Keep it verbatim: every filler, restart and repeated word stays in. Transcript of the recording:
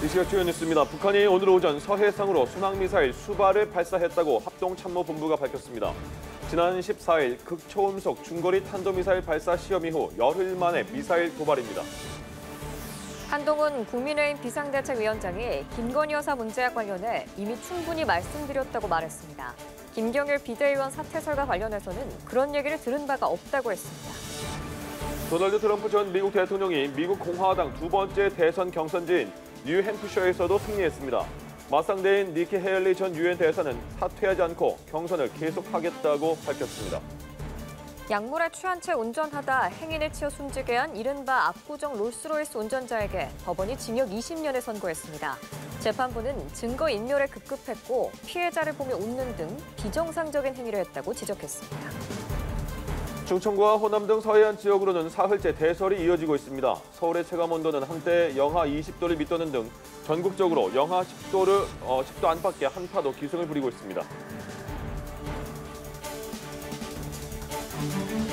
이 시각 주요 뉴스입니다. 북한이 오늘 오전 서해상으로 순항미사일 수발을 발사했다고 합동참모본부가 밝혔습니다. 지난 십사일 극초음속 중거리 탄도미사일 발사 시험 이후 열흘 만에 미사일 도발입니다. 한동훈 국민의힘 비상대책위원장이 김건희 여사 문제와 관련해 이미 충분히 말씀드렸다고 말했습니다. 김경일 비대위원 사퇴설과 관련해서는 그런 얘기를 들은 바가 없다고 했습니다. 도널드 트럼프 전 미국 대통령이 미국 공화당 두 번째 대선 경선지인 뉴햄프셔에서도 승리했습니다. 맞상대인 니키 헤일리 전 유엔 대사는 사퇴하지 않고 경선을 계속하겠다고 밝혔습니다. 약물에 취한 채 운전하다 행인을 치어 숨지게 한 이른바 압구정 롤스로이스 운전자에게 법원이 징역 이십 년을 선고했습니다. 재판부는 증거인멸에 급급했고 피해자를 보며 웃는 등 비정상적인 행위를 했다고 지적했습니다. 충청과 호남 등 서해안 지역으로는 사흘째 대설이 이어지고 있습니다. 서울의 체감온도는 한때 영하 이십 도를 밑도는 등 전국적으로 영하 십 도를, 어, 십 도 안팎의 한파도 기승을 부리고 있습니다.